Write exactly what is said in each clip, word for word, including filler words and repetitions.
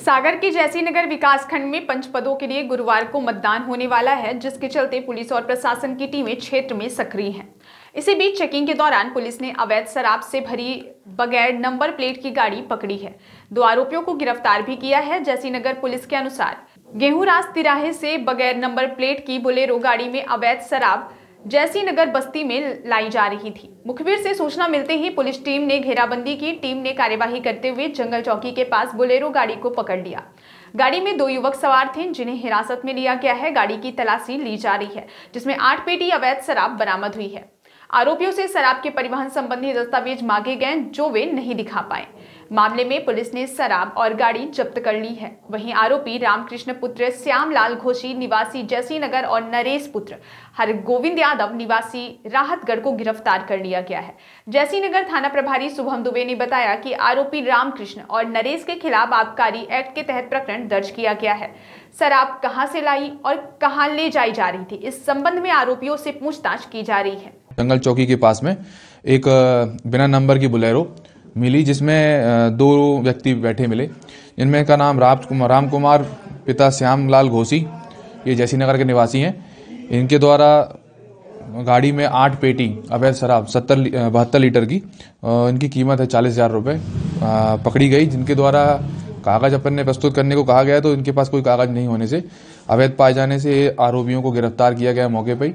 सागर के जैसीनगर विकासखंड में पंच पदों के लिए गुरुवार को मतदान होने वाला है, जिसके चलते पुलिस और प्रशासन की टीमें क्षेत्र में सक्रिय हैं। इसी बीच चेकिंग के दौरान पुलिस ने अवैध शराब से भरी बगैर नंबर प्लेट की गाड़ी पकड़ी है। दो आरोपियों को गिरफ्तार भी किया है। जैसीनगर पुलिस के अनुसार गेहूंरास तिराहे से बगैर नंबर प्लेट की बोलेरो गाड़ी में अवैध शराब जैसीनगर बस्ती में लाई जा रही थी। मुखबिर से सूचना मिलते ही पुलिस टीम ने घेराबंदी की। टीम ने कार्यवाही करते हुए जंगल चौकी के पास बोलेरो गाड़ी को पकड़ लिया। गाड़ी में दो युवक सवार थे, जिन्हें हिरासत में लिया गया है। गाड़ी की तलाशी ली जा रही है, जिसमें आठ पेटी अवैध शराब बरामद हुई है। आरोपियों से शराब के परिवहन संबंधी दस्तावेज मांगे गए, जो वे नहीं दिखा पाए। मामले में पुलिस ने शराब और गाड़ी जब्त कर ली है। वहीं आरोपी रामकृष्ण पुत्र श्यामलाल घोषी निवासी जैसीनगर और नरेश पुत्र हरगोविंद यादव निवासी राहतगढ़ को गिरफ्तार कर लिया गया है। जैसीनगर थाना प्रभारी शुभम दुबे ने बताया कि आरोपी रामकृष्ण और नरेश के खिलाफ आबकारी एक्ट के तहत प्रकरण दर्ज किया गया है। शराब कहां से लाई और कहां ले जाई जा रही थी, इस संबंध में आरोपियों से पूछताछ की जा रही है। जंगल चौकी के पास में एक बिना नंबर की बोलेरो मिली, जिसमें दो व्यक्ति बैठे मिले, जिनमें का नाम राम कुमार राम कुमार पिता श्यामलाल घोषी, ये जैसीनगर के निवासी हैं। इनके द्वारा गाड़ी में आठ पेटी अवैध शराब सत्तर बहत्तर लीटर की, इनकी कीमत है चालीस हजार रुपये पकड़ी गई, जिनके द्वारा कागज अपन ने प्रस्तुत करने को कहा गया, तो इनके पास कोई कागज नहीं होने से अवैध पाए जाने से आरोपियों को गिरफ्तार किया गया मौके पर।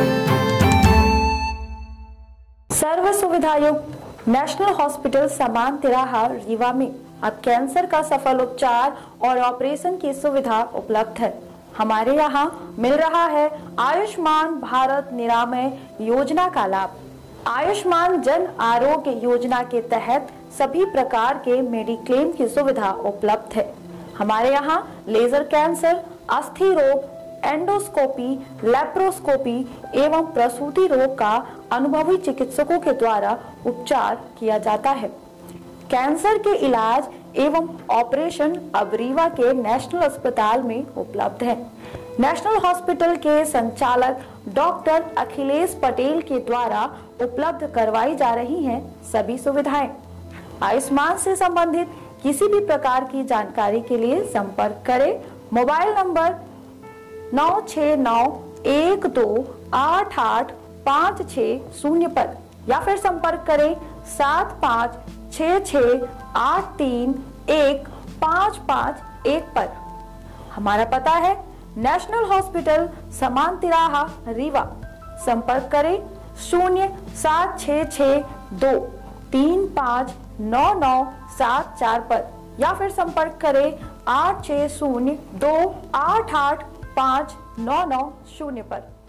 सर्व सुविधायुक्त नेशनल हॉस्पिटल समान तिराहा रीवा में अब कैंसर का सफल उपचार और ऑपरेशन की सुविधा उपलब्ध है। हमारे यहाँ मिल रहा है आयुष्मान भारत निरामय योजना का लाभ। आयुष्मान जन आरोग्य योजना के तहत सभी प्रकार के मेडिक्लेम की सुविधा उपलब्ध है। हमारे यहाँ लेजर कैंसर, अस्थि रोग, एंडोस्कोपी, लेप्रोस्कोपी एवं प्रसूति रोग का अनुभवी चिकित्सकों के द्वारा उपचार किया जाता है। कैंसर के इलाज एवं ऑपरेशन अब रीवा के नेशनल अस्पताल में उपलब्ध है। नेशनल हॉस्पिटल के संचालक डॉक्टर अखिलेश पटेल के द्वारा उपलब्ध करवाई जा रही हैं सभी सुविधाएं। आयुष्मान से संबंधित किसी भी प्रकार की जानकारी के लिए संपर्क करें मोबाइल नंबर नौ छः नौ एक दो आठ आठ पाँच छः शून्य पर, या फिर संपर्क करें सात पाँच छः छः आठ तीन एक पाँच पाँच एक पर। हमारा पता है नेशनल हॉस्पिटल समान तिराहा रीवा। संपर्क करें शून्य सात छः छः दो तीन पाँच नौ नौ सात चार पर, या फिर संपर्क करें आठ छः शून्य दो आठ आठ पाँच नौ नौ शून्य पर।